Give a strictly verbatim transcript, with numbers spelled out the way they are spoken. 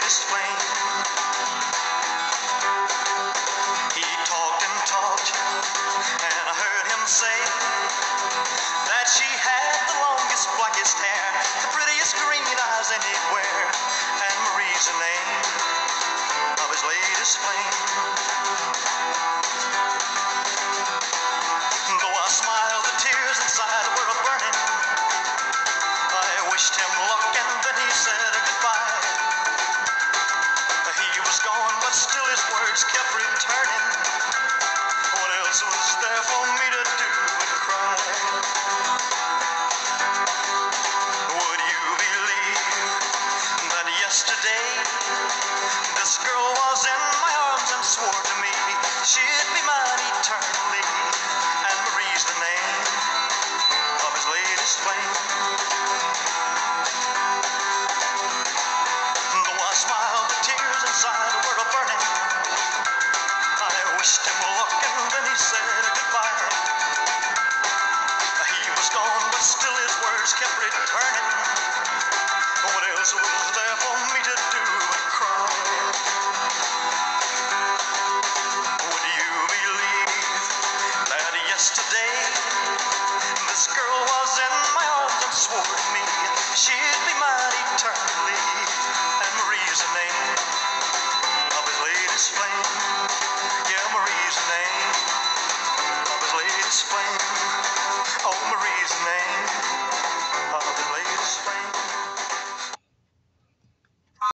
latest flame. He talked and talked, and I heard him say that she had the longest, blackest hair, the prettiest green eyes anywhere, and Marie's the name of his latest flame.